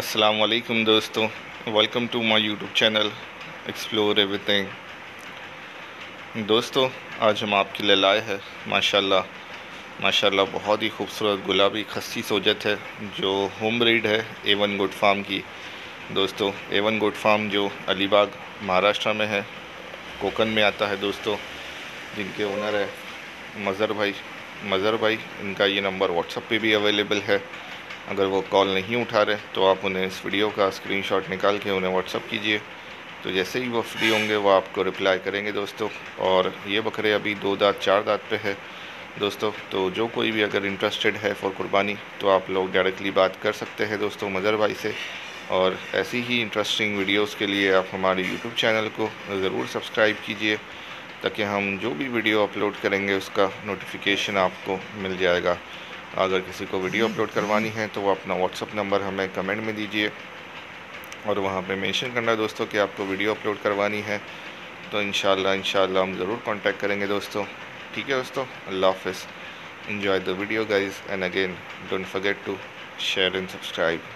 अस्सलाम वालेकुम दोस्तों, welcome to my YouTube channel explore everything. दोस्तों, आज हम आपके लिए लाए हैं माशाल्लाह माशाल्लाह बहुत ही खूबसूरत गुलाबी खस्सी सोजत है जो होम ब्रीड है A1 गोट फार्म की। दोस्तों, A1 गोट फार्म जो अलीबाग महाराष्ट्र में है, कोकन में आता है दोस्तों, जिनके ओनर है मज़र भाई। इनका ये नंबर व्हाट्सएप पे भी अवेलेबल है। अगर वो कॉल नहीं उठा रहे तो आप उन्हें इस वीडियो का स्क्रीनशॉट निकाल के उन्हें व्हाट्सअप कीजिए, तो जैसे ही वो फ्री होंगे वो आपको रिप्लाई करेंगे दोस्तों। और ये बकरे अभी 2 दांत 4 दांत पे है दोस्तों, तो जो कोई भी अगर इंटरेस्टेड है फॉर कुर्बानी तो आप लोग डायरेक्टली बात कर सकते हैं दोस्तों मज़र भाई से। और ऐसी ही इंटरेस्टिंग वीडियोस के लिए आप हमारे यूट्यूब चैनल को ज़रूर सब्सक्राइब कीजिए, ताकि हम जो भी वीडियो अपलोड करेंगे उसका नोटिफिकेशन आपको मिल जाएगा। अगर किसी को वीडियो अपलोड करवानी है तो वो अपना व्हाट्सअप नंबर हमें कमेंट में दीजिए और वहाँ पे मेंशन करना दोस्तों कि आपको वीडियो अपलोड करवानी है, तो इंशाल्लाह हम ज़रूर कांटेक्ट करेंगे दोस्तों। ठीक है दोस्तों, अल्लाह हाफ़िज़। Enjoy the video guys, and again don't forget to share and subscribe.